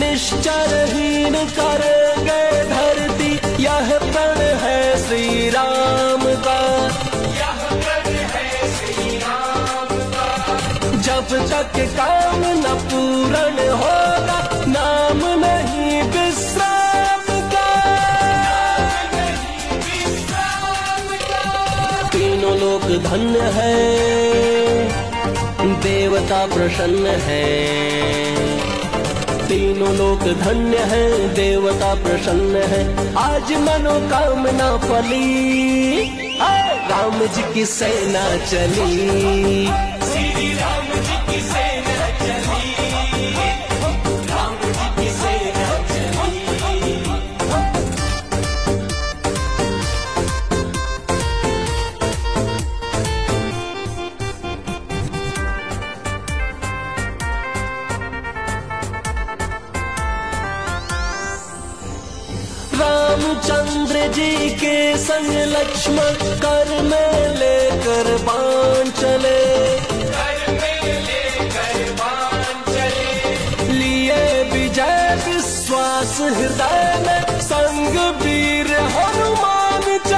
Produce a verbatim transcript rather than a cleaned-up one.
निश्चरहीन करेंगे धरती, यह प्रण है श्री राम का, यह प्रण है श्री राम का। जब तक काम न पूर्ण होगा, नाम नहीं विश्राम का, नाम नहीं विश्राम का। तीनों लोक धन्य है, देवता प्रसन्न है। तीनों लोक धन्य है, देवता प्रसन्न है। आज मनोकामना फली, राम जी की सेना चली, श्री राम जी की सेना चली, राम जी की सेना चली। रामचंद्र जी के संग लक्ष्मण कर में लेकर बाण चले, कर में लेकर बाण चले। लिए विजय विश्वास हृदय में, संग वीर हनुमान